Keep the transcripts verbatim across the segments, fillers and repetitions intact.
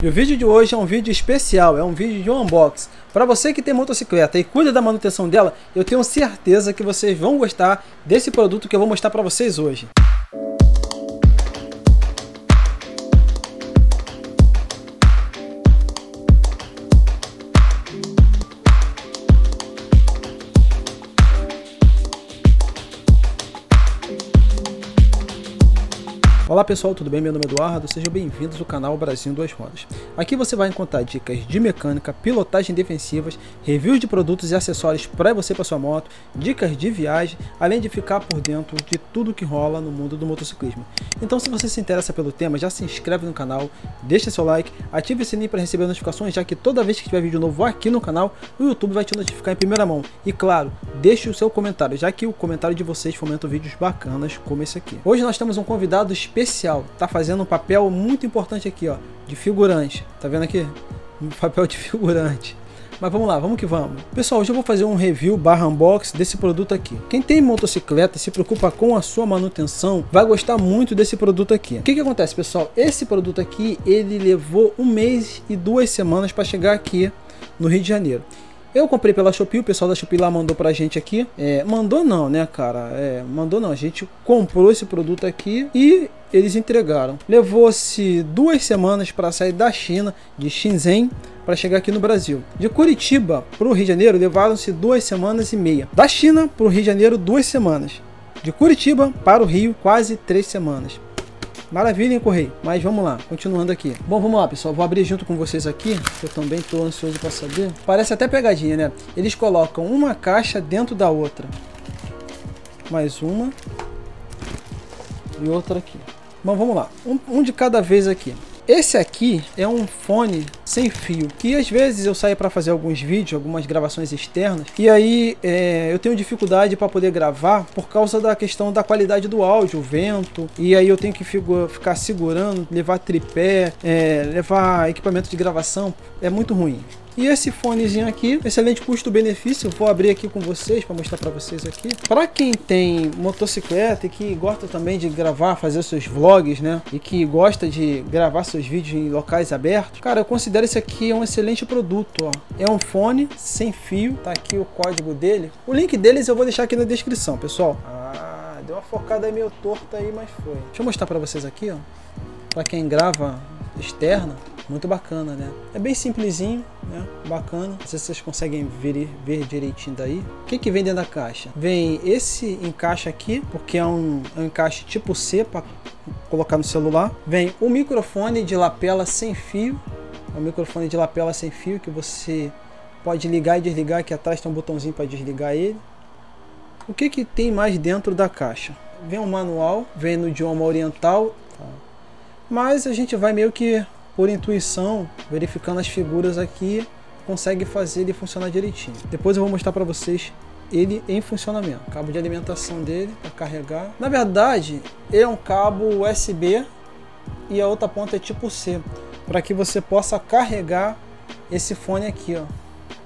E o vídeo de hoje é um vídeo especial, é um vídeo de unboxing. Para você que tem motocicleta e cuida da manutenção dela, eu tenho certeza que vocês vão gostar desse produto que eu vou mostrar para vocês hoje. Olá pessoal, tudo bem? Meu nome é Eduardo, sejam bem-vindos ao canal Brasil Duas Rodas. Aqui você vai encontrar dicas de mecânica, pilotagem defensivas, reviews de produtos e acessórios para você e para sua moto, dicas de viagem, além de ficar por dentro de tudo que rola no mundo do motociclismo. Então se você se interessa pelo tema, já se inscreve no canal, deixa seu like, ative o sininho para receber notificações, já que toda vez que tiver vídeo novo aqui no canal, o YouTube vai te notificar em primeira mão. E claro, deixe o seu comentário, já que o comentário de vocês fomenta vídeos bacanas como esse aqui. Hoje nós temos um convidado especial. Especial, tá fazendo um papel muito importante aqui, ó, de figurante. Tá vendo aqui? Um papel de figurante. Mas vamos lá, vamos que vamos. Pessoal, hoje eu vou fazer um review barra unboxing desse produto aqui. Quem tem motocicleta e se preocupa com a sua manutenção, vai gostar muito desse produto aqui. O que que acontece, pessoal? Esse produto aqui, ele levou um mês e duas semanas para chegar aqui no Rio de Janeiro. Eu comprei pela Shopee, o pessoal da Shopee lá mandou pra gente aqui. É, mandou não, né, cara? É, mandou não, a gente comprou esse produto aqui e eles entregaram. Levou-se duas semanas para sair da China, de Shenzhen, para chegar aqui no Brasil. De Curitiba para o Rio de Janeiro, levaram-se duas semanas e meia. Da China para o Rio de Janeiro, duas semanas. De Curitiba para o Rio, quase três semanas. Maravilha, hein, Correio? Mas vamos lá, continuando aqui. Bom, vamos lá, pessoal. Vou abrir junto com vocês aqui, que eu também estou ansioso para saber. Parece até pegadinha, né? Eles colocam uma caixa dentro da outra. Mais uma. E outra aqui. Bom, vamos lá. Um, um de cada vez aqui. Esse aqui é um fone sem fio, que às vezes eu saio para fazer alguns vídeos, algumas gravações externas, e aí é, eu tenho dificuldade para poder gravar por causa da questão da qualidade do áudio, o vento, e aí eu tenho que fico, ficar segurando, levar tripé, é, levar equipamento de gravação, é muito ruim. E esse fonezinho aqui, excelente custo-benefício, vou abrir aqui com vocês para mostrar para vocês aqui. Para quem tem motocicleta e que gosta também de gravar, fazer seus vlogs, né? E que gosta de gravar seus vídeos em locais abertos, cara, eu considero esse aqui um excelente produto, ó. É um fone sem fio, tá aqui o código dele. O link deles eu vou deixar aqui na descrição, pessoal. Ah, deu uma focada meio torta aí, mas foi. Deixa eu mostrar para vocês aqui, ó. Para quem grava externa. Muito bacana, né? É bem simplesinho, né? Bacana. Não sei se vocês conseguem ver, ver direitinho daí. O que que vem dentro da caixa? Vem esse encaixe aqui, porque é um, é um encaixe tipo C para colocar no celular. Vem o microfone de lapela sem fio. É um microfone de lapela sem fio que você pode ligar e desligar. Aqui atrás tem um botãozinho para desligar ele. O que que tem mais dentro da caixa? Vem um manual, vem no idioma oriental. Tá? Mas a gente vai meio que por intuição, verificando as figuras aqui, consegue fazer ele funcionar direitinho. Depois eu vou mostrar para vocês ele em funcionamento. Cabo de alimentação dele para carregar. Na verdade, ele é um cabo U S B e a outra ponta é tipo C, para que você possa carregar esse fone aqui, ó.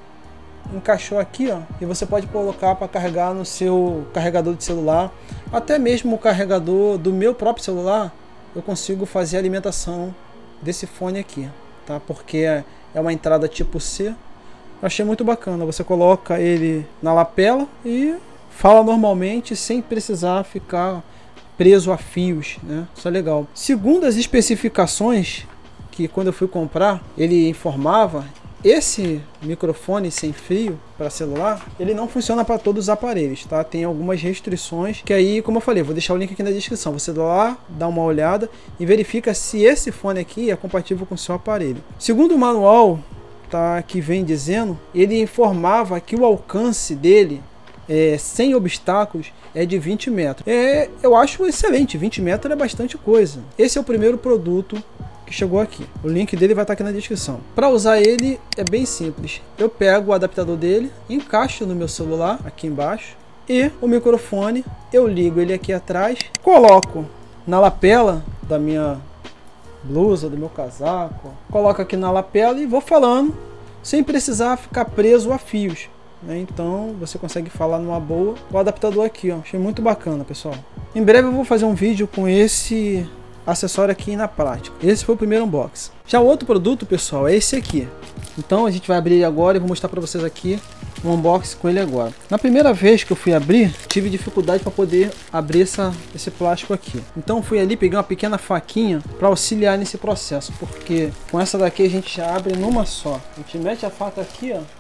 Encaixou aqui, ó, e você pode colocar para carregar no seu carregador de celular, até mesmo o carregador do meu próprio celular. Eu consigo fazer a alimentação desse fone aqui, tá? Porque é uma entrada tipo C. Eu achei muito bacana. Você coloca ele na lapela e fala normalmente sem precisar ficar preso a fios, né? Isso é legal. Segundo as especificações, que quando eu fui comprar, ele informava, esse microfone sem fio para celular, ele não funciona para todos os aparelhos, tá? Tem algumas restrições que aí, como eu falei, vou deixar o link aqui na descrição. Você dá lá, dá uma olhada e verifica se esse fone aqui é compatível com o seu aparelho. Segundo o manual, tá, que vem dizendo, ele informava que o alcance dele é, sem obstáculos é de vinte metros. É, eu acho excelente, vinte metros é bastante coisa. Esse é o primeiro produto que chegou aqui. O link dele vai estar aqui na descrição. Para usar ele é bem simples. Eu pego o adaptador dele, encaixo no meu celular aqui embaixo e o microfone eu ligo ele aqui atrás, coloco na lapela da minha blusa, do meu casaco, coloco aqui na lapela e vou falando sem precisar ficar preso a fios, né? Então você consegue falar numa boa. O adaptador aqui, ó, achei muito bacana, pessoal. Em breve eu vou fazer um vídeo com esse acessório aqui na prática. Esse foi o primeiro unboxing. Já o outro produto, pessoal, é esse aqui. Então a gente vai abrir ele agora e vou mostrar para vocês aqui um unboxing com ele agora. Na primeira vez que eu fui abrir, tive dificuldade para poder abrir essa, esse plástico aqui. Então fui ali, peguei uma pequena faquinha para auxiliar nesse processo, porque com essa daqui a gente abre numa só. A gente mete a faca aqui, ó,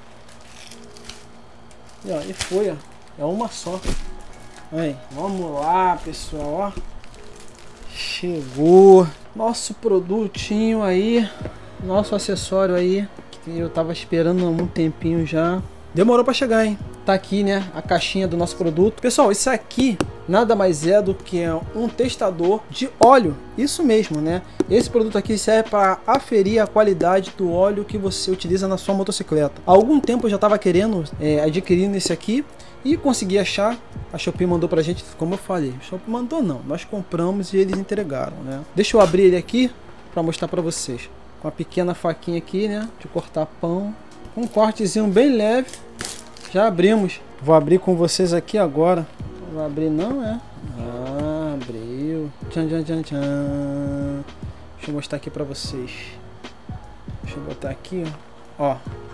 e, ó, e foi, ó, é uma só. Aí, vamos lá, pessoal, ó. Chegou nosso produtinho aí, nosso acessório aí, que eu tava esperando há um tempinho já. Demorou para chegar, hein? Tá aqui, né, a caixinha do nosso produto. Pessoal, isso aqui nada mais é do que um testador de óleo. Isso mesmo, né? Esse produto aqui serve para aferir a qualidade do óleo que você utiliza na sua motocicleta. Há algum tempo eu já estava querendo é, adquirir esse aqui e consegui achar. A Shopee mandou pra gente, como eu falei. A Shopee mandou não, nós compramos e eles entregaram, né? Deixa eu abrir ele aqui para mostrar para vocês. Com uma pequena faquinha aqui, né, de cortar pão. Um cortezinho bem leve. Já abrimos. Vou abrir com vocês aqui agora. Vou abrir não, é? Ah, abriu. Tchan, tchan, tchan, tchan. Deixa eu mostrar aqui pra vocês. Deixa eu botar aqui, ó. Ó.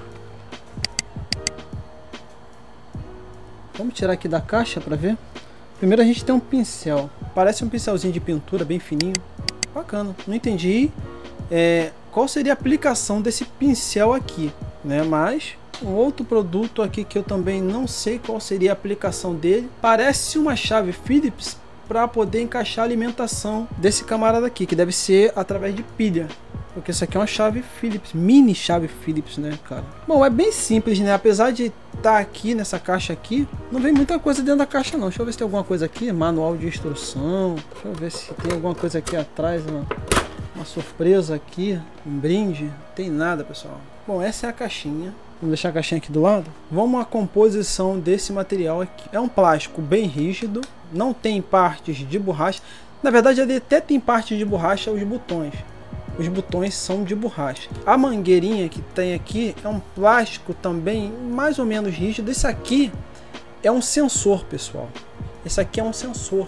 Vamos tirar aqui da caixa pra ver. Primeiro a gente tem um pincel. Parece um pincelzinho de pintura bem fininho. Bacana. Não entendi é, qual seria a aplicação desse pincel aqui, né? Mas um outro produto aqui que eu também não sei qual seria a aplicação dele. Parece uma chave Phillips para poder encaixar a alimentação desse camarada aqui, que deve ser através de pilha. Porque isso aqui é uma chave Phillips, mini chave Phillips, né, cara? Bom, é bem simples, né? Apesar de estar aqui nessa caixa aqui, não vem muita coisa dentro da caixa, não. Deixa eu ver se tem alguma coisa aqui, manual de instrução. Deixa eu ver se tem alguma coisa aqui atrás, uma, uma surpresa aqui, um brinde. Não tem nada, pessoal. Bom, essa é a caixinha. Vamos deixar a caixinha aqui do lado. Vamos à composição desse material aqui. É um plástico bem rígido, não tem partes de borracha. Na verdade, ele até tem parte de borracha, os botões. Os botões são de borracha. A mangueirinha que tem aqui é um plástico também mais ou menos rígido. Esse aqui é um sensor, pessoal. Esse aqui é um sensor,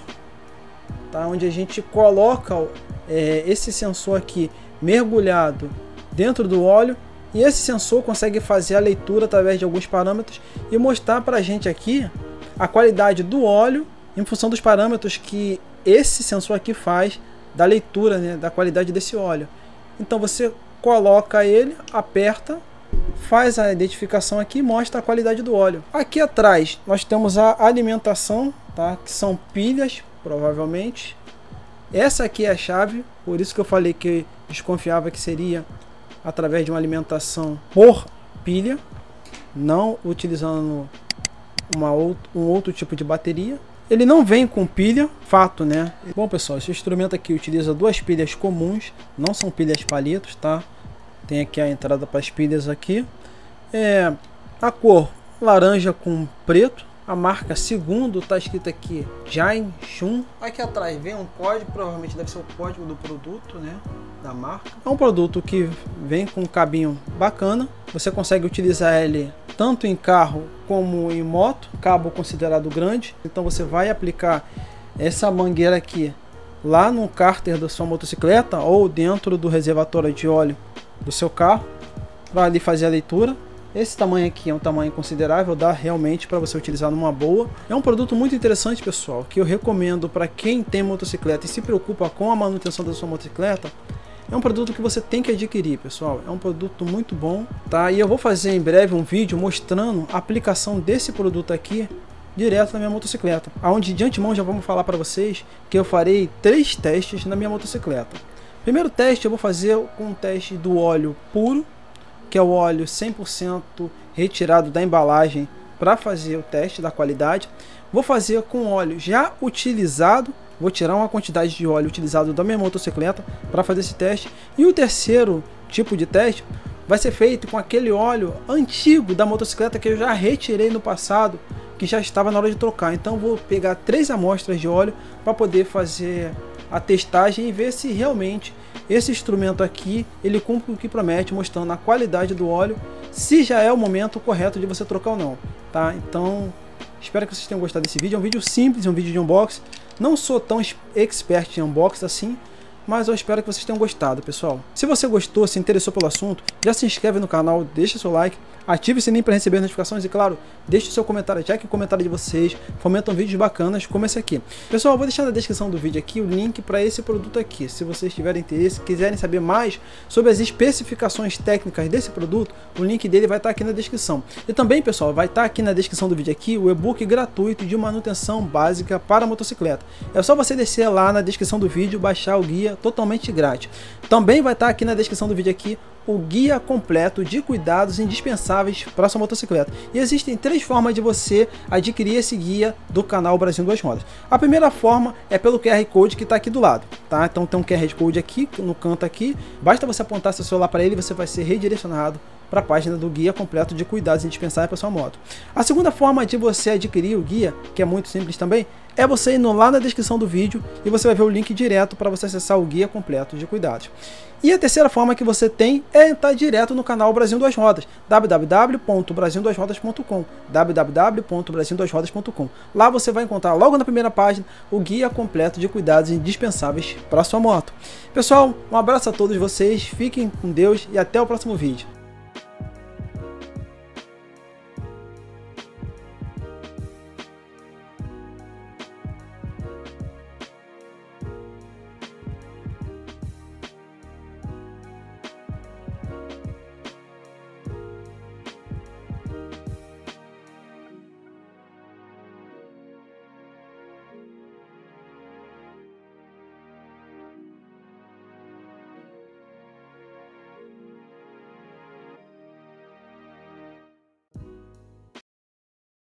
tá? Onde a gente coloca é, esse sensor aqui mergulhado dentro do óleo. E esse sensor consegue fazer a leitura através de alguns parâmetros e mostrar para a gente aqui a qualidade do óleo em função dos parâmetros que esse sensor aqui faz da leitura, né, da qualidade desse óleo. Então você coloca ele, aperta, faz a identificação aqui e mostra a qualidade do óleo. Aqui atrás nós temos a alimentação, tá, que são pilhas, provavelmente. Essa aqui é a chave, por isso que eu falei que desconfiava que seria através de uma alimentação por pilha, não utilizando uma outro, um outro tipo de bateria. Ele não vem com pilha, fato, né? Bom, pessoal, esse instrumento aqui utiliza duas pilhas comuns, não são pilhas palitos, tá? Tem aqui a entrada para as pilhas aqui. É a cor laranja com preto. A marca segundo está escrito aqui Jain Shun. Aqui atrás vem um código, provavelmente deve ser o código do produto, né, da marca. É um produto que vem com um cabinho bacana. Você consegue utilizar ele tanto em carro como em moto. Cabo considerado grande. Então você vai aplicar essa mangueira aqui lá no cárter da sua motocicleta ou dentro do reservatório de óleo do seu carro para ali fazer a leitura. Esse tamanho aqui é um tamanho considerável, dá realmente para você utilizar numa boa. É um produto muito interessante, pessoal, que eu recomendo para quem tem motocicleta e se preocupa com a manutenção da sua motocicleta. É um produto que você tem que adquirir, pessoal. É um produto muito bom, tá? E eu vou fazer em breve um vídeo mostrando a aplicação desse produto aqui direto na minha motocicleta. Onde de antemão já vamos falar para vocês que eu farei três testes na minha motocicleta. Primeiro teste eu vou fazer com um teste do óleo puro, que é o óleo cem por cento retirado da embalagem para fazer o teste da qualidade. Vou fazer com óleo já utilizado, vou tirar uma quantidade de óleo utilizado da minha motocicleta para fazer esse teste. E o terceiro tipo de teste vai ser feito com aquele óleo antigo da motocicleta que eu já retirei no passado, que já estava na hora de trocar. Então vou pegar três amostras de óleo para poder fazer a testagem e ver se realmente esse instrumento aqui ele cumpre o que promete, mostrando a qualidade do óleo, se já é o momento correto de você trocar ou não, tá? Então espero que vocês tenham gostado desse vídeo. É um vídeo simples, um vídeo de unboxing. Não sou tão expert em unboxing assim, mas eu espero que vocês tenham gostado, pessoal. Se você gostou, se interessou pelo assunto, já se inscreve no canal, deixa seu like, ative o sininho para receber notificações e, claro, deixe o seu comentário, já que o comentário de vocês fomentam vídeos bacanas como esse aqui. Pessoal, eu vou deixar na descrição do vídeo aqui o link para esse produto aqui. Se vocês tiverem interesse, quiserem saber mais sobre as especificações técnicas desse produto, o link dele vai estar aqui na descrição. E também, pessoal, vai estar aqui na descrição do vídeo aqui o e-book gratuito de manutenção básica para motocicleta. É só você descer lá na descrição do vídeo, baixar o guia totalmente grátis. Também vai estar aqui na descrição do vídeo aqui o guia completo de cuidados indispensáveis para sua motocicleta. E existem três formas de você adquirir esse guia do canal Brasil Duas Rodas. A primeira forma é pelo Q R Code que está aqui do lado, tá? Então tem um Q R Code aqui no canto aqui. Basta você apontar seu celular para ele e você vai ser redirecionado para a página do guia completo de cuidados indispensáveis para sua moto. A segunda forma de você adquirir o guia, que é muito simples também, é você indo lá na descrição do vídeo e você vai ver o link direto para você acessar o guia completo de cuidados. E a terceira forma que você tem é entrar direto no canal Brasil Duas Rodas, w w w ponto brasil duas rodas ponto com, w w w ponto brasil duas rodas ponto com. Lá você vai encontrar logo na primeira página o guia completo de cuidados indispensáveis para sua moto. Pessoal, um abraço a todos vocês, fiquem com Deus e até o próximo vídeo.